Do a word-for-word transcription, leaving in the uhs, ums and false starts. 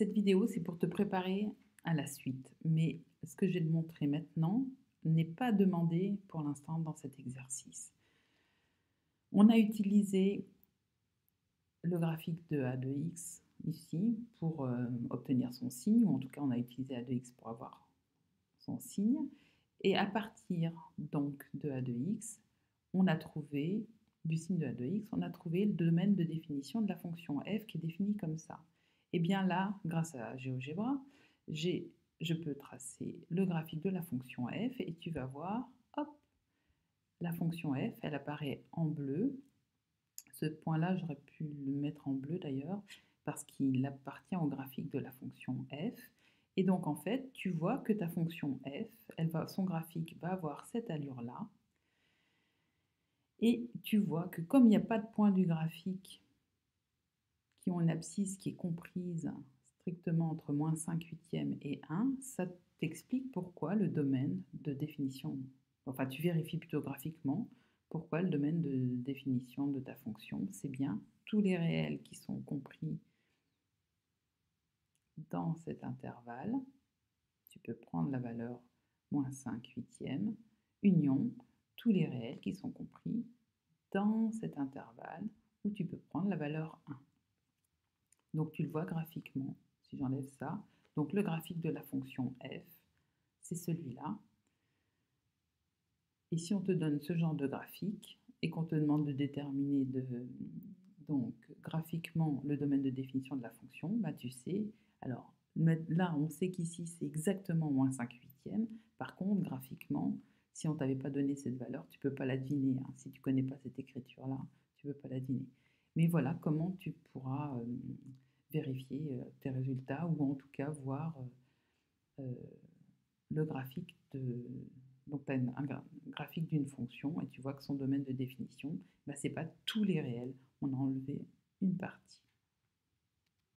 Cette vidéo, c'est pour te préparer à la suite, mais ce que je vais te montrer maintenant n'est pas demandé pour l'instant dans cet exercice. On a utilisé le graphique de a deux x ici pour euh, obtenir son signe, ou en tout cas on a utilisé a deux x pour avoir son signe, et à partir donc de a deux x, on a trouvé, du signe de a deux x, on a trouvé le domaine de définition de la fonction f qui est définie comme ça. Et bien là, grâce à GeoGebra, j'ai, je peux tracer le graphique de la fonction f et tu vas voir, hop, la fonction f, elle apparaît en bleu. Ce point-là, j'aurais pu le mettre en bleu d'ailleurs, parce qu'il appartient au graphique de la fonction f. Et donc en fait, tu vois que ta fonction f, elle va, son graphique va avoir cette allure-là. Et tu vois que comme il n'y a pas de point du graphique qui ont une abscisse qui est comprise strictement entre moins cinq huitièmes et un, ça t'explique pourquoi le domaine de définition, enfin tu vérifies plutôt graphiquement, pourquoi le domaine de définition de ta fonction, c'est bien tous les réels qui sont compris dans cet intervalle. Tu peux prendre la valeur moins cinq huitièmes, union tous les réels qui sont compris dans cet intervalle, où tu peux prendre la valeur un. Donc tu le vois graphiquement, si j'enlève ça. Donc le graphique de la fonction f, c'est celui-là. Et si on te donne ce genre de graphique et qu'on te demande de déterminer de, donc graphiquement le domaine de définition de la fonction, bah tu sais, alors là on sait qu'ici c'est exactement moins cinq huitièmes. Par contre, graphiquement, si on ne t'avait pas donné cette valeur, tu ne peux pas la deviner. Hein. Si tu ne connais pas cette écriture-là, tu ne peux pas la deviner. Mais voilà comment tu pourras euh, vérifier euh, tes résultats, ou en tout cas voir euh, euh, le graphique de... Donc, tu as un, un graphique d'une fonction et tu vois que son domaine de définition, bah, ce n'est pas tous les réels, on a enlevé une partie.